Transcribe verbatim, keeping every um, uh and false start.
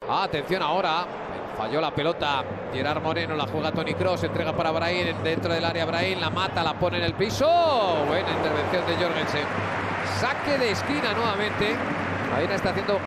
Ah, atención ahora. Falló la pelota. Gerard Moreno, la juega Toni Kroos, entrega para Brahim, dentro del área Brahim, la mata, la pone en el piso. Buena intervención de Jorgensen. Saque de esquina nuevamente. Ahí está haciendo